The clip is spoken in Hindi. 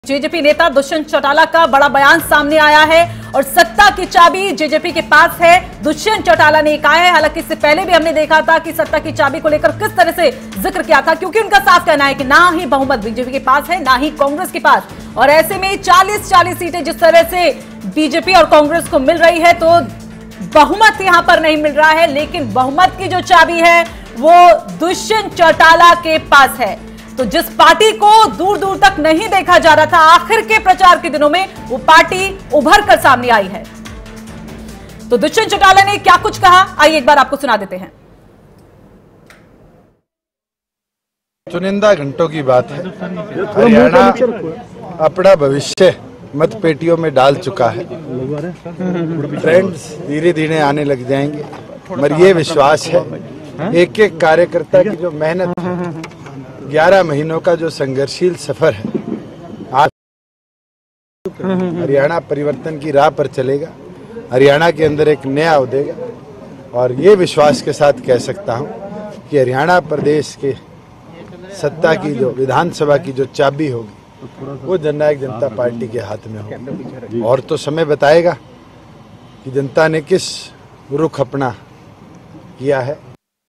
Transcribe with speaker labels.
Speaker 1: जेजेपी नेता दुष्यंत चौटाला का बड़ा बयान सामने आया है और सत्ता की चाबी जेजेपी के पास है। दुष्यंत चौटाला ने कहा है, हालांकि इससे पहले भी हमने देखा था कि सत्ता की चाबी को लेकर किस तरह से जिक्र किया था, क्योंकि उनका साफ कहना है कि ना ही बहुमत बीजेपी के पास है ना ही कांग्रेस के पास। और ऐसे में 40-40 सीटें जिस तरह से बीजेपी और कांग्रेस को मिल रही है तो बहुमत यहां पर नहीं मिल रहा है, लेकिन बहुमत की जो चाबी है वो दुष्यंत चौटाला के पास है। तो जिस पार्टी को दूर दूर तक नहीं देखा जा रहा था, आखिर के प्रचार के दिनों में वो पार्टी उभर कर सामने आई है। तो दुष्यंत चौटाला ने क्या कुछ कहा, आइए एक बार आपको सुना देते हैं।
Speaker 2: चुनिंदा घंटों की बात है, हरियाणा अपना भविष्य मतपेटियों में डाल चुका है। ट्रेंड्स धीरे धीरे आने लग जाएंगे, मगर ये विश्वास है एक एक कार्यकर्ता की जो मेहनत है, 11 महीनों का जो संघर्षशील सफर है, आज हरियाणा परिवर्तन की राह पर चलेगा। हरियाणा के अंदर एक नया उदेगा और ये विश्वास के साथ कह सकता हूं कि हरियाणा प्रदेश के सत्ता की जो विधानसभा की जो चाबी होगी वो जननायक जनता पार्टी के हाथ में होगी। और तो समय बताएगा कि जनता ने किस रुख अपना किया है।